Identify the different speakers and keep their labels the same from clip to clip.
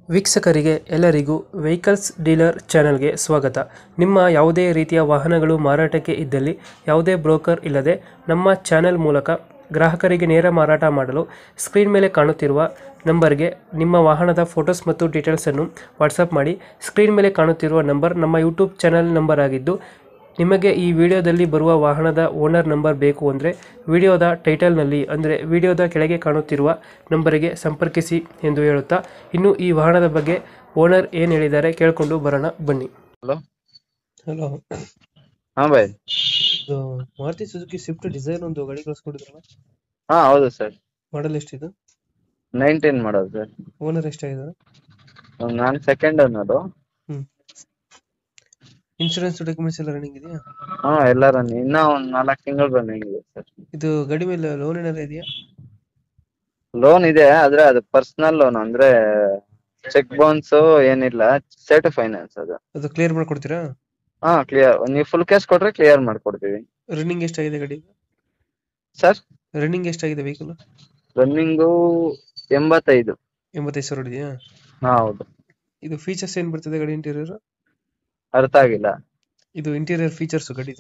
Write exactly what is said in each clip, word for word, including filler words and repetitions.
Speaker 1: ವೀಕ್ಷಕರಿಗೆ ಎಲ್ಲರಿಗೂ vehicles dealer ಚಾನೆಲ್ಗೆ ಸ್ವಾಗತ. ನಿಮ್ಮ ಯಾವುದೇ ರೀತಿಯ ವಾಹನಗಳು ಮಾರಾಟಕ್ಕೆ ಇದ್ದಲ್ಲಿ ಯಾವುದೇ ಬ್ರೋಕರ್ ಇಲ್ಲದೆ ನಮ್ಮ ಚಾನೆಲ್ ಮೂಲಕ ಗ್ರಾಹಕರಿಗೆ ನೇರ ಮಾರಾಟ ಮಾಡಲು ಸ್ಕ್ರೀನ್ ಮೇಲೆ ಕಾಣುತ್ತಿರುವ ನಂಬರ್ಗೆ ನಿಮ್ಮ ವಾಹನದ ಫೋಟೋಸ್ ಮತ್ತು ಡೀಟೇಲ್ಸನ್ನು ವಾಟ್ಸಪ್ ಮಾಡಿ. ಸ್ಕ್ರೀನ್ ಮೇಲೆ ಕಾಣುತ್ತಿರುವ ನಂಬರ್ ನಮ್ಮ ಯೂಟ್ಯೂಬ್ ಚಾನೆಲ್ ನಂಬರ್ ಆಗಿದ್ದು, ನಿಮಗೆ ಈ ವಿಡಿಯೋದಲ್ಲಿ ಬರುವ ವಾಹನದ ಓನರ್ ನಂಬರ್ ಬೇಕು ಅಂದರೆ ವಿಡಿಯೋದ ಟೈಟಲ್ನಲ್ಲಿ ಅಂದರೆ ವಿಡಿಯೋದ ಕೆಳಗೆ ಕಾಣುತ್ತಿರುವ ನಂಬರಿಗೆ ಸಂಪರ್ಕಿಸಿ ಎಂದು ಹೇಳುತ್ತಾ, ಇನ್ನು ಈ ವಾಹನದ ಬಗ್ಗೆ ಓನರ್ ಏನು ಹೇಳಿದ್ದಾರೆ ಕೇಳಿಕೊಂಡು ಬರೋಣ ಬನ್ನಿ.
Speaker 2: ಹಲೋ
Speaker 1: ಹಲೋ,
Speaker 2: ಹಾ ಬಾಯ್.
Speaker 1: ಇದು ಮಾರುತಿ ಸುಜುಕಿ ಸ್ವಿಫ್ಟ್ ಡಿಸೈರ್ ಒಂದು ಗಾಡಿ ಕಳಿಸ್ಕೊಟ್ಟಿದ್ರಲ್ಲ,
Speaker 2: ಹಾ ಹೌದು ಸರ್.
Speaker 1: ಮಾಡಲ್ ಎಷ್ಟಿದೆ?
Speaker 2: ನೈನ್ಟೀನ್ ಮಾಡೋದು ಸರ್.
Speaker 1: ಓನರ್ ಎಷ್ಟಾಗಿದ್ದಾರೆ?
Speaker 2: ನಾನು ಸೆಕೆಂಡ್ ಅನ್ನೋದು.
Speaker 1: ಹ್ಮ್ ಇನ್ಶೂರೆನ್ಸ್ ಡಾಕ್ಯುಮೆಂಟ್ಸ್ ಎಲ್ಲ ರನ್ನಿಂಗ್ ಇದೆಯಾ?
Speaker 2: ಹಾ ಎಲ್ಲ ರನ್ನಿಂಗ್, ಇನ್ನ ಒಂದ್ ನಾಲ್ಕು ತಿಂಗಳು ರನ್ನಿಂಗ್ ಇದೆ ಸರ್.
Speaker 1: ಇದು ಗಾಡಿ ಮೇಲೆ ಲೋನ್ ಏನಾದ್ರು ಇದೆಯಾ?
Speaker 2: ಲೋನ್ ಇದೆ, ಆದ್ರೆ ಅದು ಪರ್ಸನಲ್ ಲೋನ್, ಅಂದ್ರೆ ಚೆಕ್ ಬೌನ್ಸ್ ಏನಿಲ್ಲ, ಸೇಟು ಫೈನಾನ್ಸ್ ಅದು.
Speaker 1: ಅದು ಕ್ಲಿಯರ್ ಮಾಡ್ಕೊಡ್ತೀರಾ?
Speaker 2: ಹಾ ಕ್ಲಿಯರ್, ನೀವು ಫುಲ್ ಕ್ಯಾಶ್ ಕೊಟ್ರೆ ಕ್ಲಿಯರ್ ಮಾಡ್ಕೊಡ್ತೀವಿ
Speaker 1: ರನ್ನಿಂಗ್ ಎಷ್ಟಾಗಿದೆ ಗಾಡಿ?
Speaker 2: ಸರ್
Speaker 1: ರನ್ನಿಂಗ್ ಎಷ್ಟಾಗಿದೆ ವೆಹಿಕಲ್?
Speaker 2: ರನ್ನಿಂಗು ಎಂಬತ್ತೈದು.
Speaker 1: ಎಂಬತ್ತೈದು ಸಾವಿರ ಇದೆಯಾ?
Speaker 2: ಹಾ ಹೌದು.
Speaker 1: ಇದು ಫೀಚರ್ಸ್ ಏನ್ ಬರ್ತದೆ ಗಾಡಿ ಇಂಟೀರಿಯರ್?
Speaker 2: ಅರ್ಥ ಆಗಿಲ್ಲ.
Speaker 1: ಇದು ಇಂಟೀರಿಯರ್ ಫೀಚರ್ಸ್ ಗಾಡಿದು?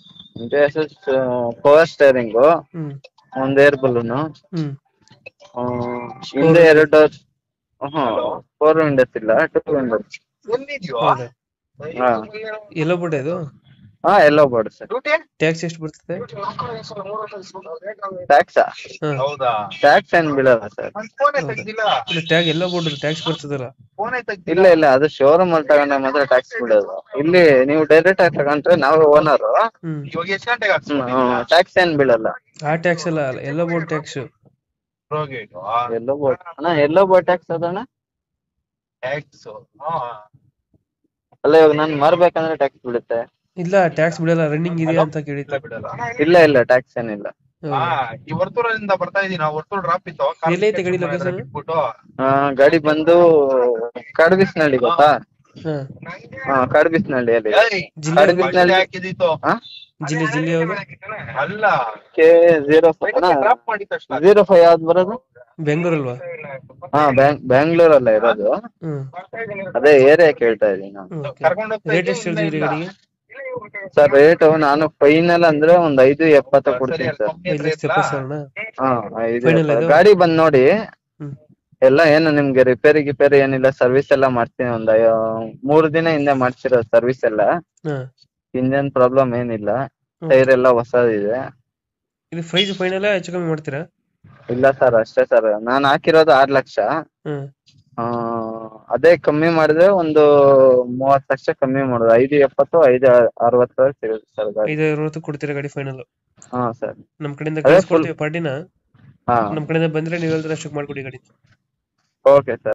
Speaker 2: ಪವರ್ ಸ್ಟೇರಿಂಗು,
Speaker 1: ಹ್ಮ್
Speaker 2: ಒಂದ್ ಏರ್ ಬಲೂನು,
Speaker 1: ಹ್ಮ್
Speaker 2: ಹಿಂದೆ ಎರಡು, ಹಾ ಫೋರ್ ವಿಂಡೋಸ್ ಇಲ್ಲ, ಟೂ ವಿಂಡೋಸ್.
Speaker 1: ಹೌದಾ?
Speaker 2: ಹಾ
Speaker 1: ಎಲ್ಲೋ ಬೋರ್ಡ್ ಇದು?
Speaker 2: ಹಾ ಎಲ್ಲೋ ಬೋರ್ಡ್ ಸರ್.
Speaker 1: ಟ್ಯಾಕ್ಸ್ ಎಷ್ಟು ಬರ್ತದೆ?
Speaker 2: ಟ್ಯಾಕ್ಸಾ?
Speaker 1: ಹಾ
Speaker 2: ಟ್ಯಾಕ್ಸ್ ಏನ್ ಬೀಳಲ್ಲ ಸರ್.
Speaker 1: ಟ್ಯಾಗ್ ಎಲ್ಲೋ ಬೋರ್ಡ್ ಟ್ಯಾಕ್ಸ್ ಬರ್ತದಲ್ಲ?
Speaker 2: ಇಲ್ಲ ಇಲ್ಲ, ಅದು ಶೋರೂಮ್ ಅಲ್ಲಿ ತಗೊಂಡ್ರೆ ಮಾತ್ರ ಟ್ಯಾಕ್ಸ್ ಬೀಳೋದು. ಇಲ್ಲಿ ನೀವು ಡೈರೆಕ್ಟ್ ಆಗಿ ತಗೊಂಡ್ರೆ ನಾವು ಓನರ್,
Speaker 1: ಹ್ಮ್
Speaker 2: ಟ್ಯಾಕ್ಸ್ ಏನ್ ಬೀಳಲ್ಲ.
Speaker 1: ಆ ಟ್ಯಾಕ್ಸ್ ಅಲ್ಲ, yellow board tax.
Speaker 2: Yellow board ಅಣ್ಣ, ಎಲ್ಲೋ ಬೋರ್ಡ್ ಟ್ಯಾಕ್ಸ್ ಅದಣ್ಣ. ಅಲ್ಲ, ಇವಾಗ ನಾನು ಮಾರ್ಬೇಕಂದ್ರೆ ಟ್ಯಾಕ್ಸ್ ಬೀಳುತ್ತೆ.
Speaker 1: ಇಲ್ಲ, ಟ್ಯಾಕ್ಸ್ ಬಿಡಲ್ಲ. ರನ್ನಿಂಗ್ ಇದೆಯಾ ಅಂತ ಕೇಳಿದ್ದೆ.
Speaker 2: ಇಲ್ಲ ಇಲ್ಲ, ಟ್ಯಾಕ್ಸ್ ಏನಿಲ್ಲ.
Speaker 3: ಈ ವರ್ತೂರಿಂದ ಬರ್ತಾ ಇದೀನಿ, ವರ್ತೂರ್ ಡ್ರಾಪ್ ಇತ್ತು.
Speaker 1: ಎಲ್ಲೈತೆ ಗಾಡಿ ಲೊಕೇಶನ್?
Speaker 2: ಆ, ಗಾಡಿ ಬಂದು ಕಡಬಿಸ್ನಳ್ಳಿ, ಗೊತ್ತಾ?
Speaker 1: ಹಾ
Speaker 2: ಹಾ ಕಡಬಿಸ್ನಳ್ಳಿಯಲ್ಲಿ.
Speaker 1: ಜಿಲ್ಲೆ
Speaker 2: ಕಡಬಿಸ್ನಳ್ಳಿ
Speaker 3: ಹಾಕಿದಿತ್ತು
Speaker 1: ಜಿಲ್ಲೆ ಜಿಲ್ಲೆ ಯಾವುದು?
Speaker 3: ಅಲ್ಲ,
Speaker 2: ಕೆ ಜೀರೋ
Speaker 3: ಡ್ರಾಪ್ ಮಾಡಿದ ತಕ್ಷಣ
Speaker 2: ಜೀರೋ ಫೈವ್ ಯಾವ್ದು ಬರೋದು?
Speaker 1: ಬೆಂಗಳೂರು ಅಲ್ವಾ?
Speaker 2: ಹಾ ಬ್ಯಾಂಗ್ ಬ್ಯಾಂಗ್ಳೂರಲ್ಲ ಇರೋದು.
Speaker 1: ಹ್ಮ್
Speaker 2: ಅದೇ ಏರಿಯಾ ಕೇಳ್ತಾ ಇದೀನಿ ನಾನು.
Speaker 3: ಕರ್ಕೊಂಡು
Speaker 1: ರೇಟ್ ಎಷ್ಟು ಹೇಳ್ತೀವಿ ಗಾಡಿಗೆ?
Speaker 2: ಸರ್ ರೇಟ್ ನಾನು ಫೈನಲ್ ಅಂದ್ರೆ ಒಂದ್ ಐದು ಎಪ್ಪತ್ತ ಕೊಡ್ತೀನಿ ಸರ್.
Speaker 1: ಐದು ಲಕ್ಷದ ಎಪ್ಪತ್ತು ಸಾವಿರನಾ?
Speaker 2: ಹಾ ಐದು
Speaker 1: Final
Speaker 2: ಎಪ್ಪತ್ತು.
Speaker 1: ಇದು?
Speaker 2: ಗಾಡಿ ಬಂದ್ ನೋಡಿ,
Speaker 1: ಹ್ಮ್
Speaker 2: ಎಲ್ಲ ಏನು ನಿಮ್ಗೆ ರಿಪೇರಿ ಗಿಪೇರಿ ಏನಿಲ್ಲ, ಸರ್ವಿಸ್ ಎಲ್ಲ ಮಾಡ್ತೀನಿ. ಒಂದ್ ಐ- ಮೂರು ದಿನ ಹಿಂದೆ ಮಾಡ್ಸಿರೋ ಸರ್ವಿಸ್ ಎಲ್ಲ.
Speaker 1: ಹಾ
Speaker 2: ಇಂಜನ್ ಪ್ರಾಬ್ಲಮ್ ಏನಿಲ್ಲ,
Speaker 1: ಹ್ಮ್.
Speaker 2: ಟೈರ್ ಎಲ್ಲ ಹೊಸದಿದೆ.
Speaker 1: ಇದು ಪ್ರೈಸ್ ಫೈನಲ್ ಹೆಚ್ಚು ಕಮ್ಮಿ ಮಾಡ್ತೀರಾ?
Speaker 2: ಇಲ್ಲ ಸರ್, ಅಷ್ಟೇ ಸರ್. ನಾನು ಹಾಕಿರೋದು ಆರ್ ಲಕ್ಷ.
Speaker 1: ಹ್ಮ್
Speaker 2: ಆ, ಅದೇ ಕಮ್ಮಿ ಮಾಡಿದ್ರೆ ಒಂದು ಮೂವತ್ತು ಲಕ್ಷ ಕಮ್ಮಿ ಮಾಡೋದು. ಐದು ಎಪ್ಪತ್ತು ಐದು ಅರವತ್ತು ಸಿಗುತ್ತೆ ಸರ್ ಗಾಡಿ.
Speaker 1: ಐದು ಅರವತ್ತು ಕೊಡ್ತೀರಾ ಗಾಡಿ ಫೈನಲ್?
Speaker 2: ಹಾ ಸರ್.
Speaker 1: ನಮ್ ಕಡೆಯಿಂದ
Speaker 2: ಅದೇ
Speaker 1: ಕಳ್ಸ್ಕೊಡ್ತೀವಿ ಪಾರ್ಟಿನ.
Speaker 2: ಹಾ
Speaker 1: ನಮ್ ಕಡೆಯಿಂದ ಬಂದ್ರೆ ನೀವು ಹೇಳಿದ್ರೆ ಅಷ್ಟಕ್ಕೆ ಮಾಡ್ಕೊಡಿ ಗಾಡಿ.
Speaker 2: Okay sir.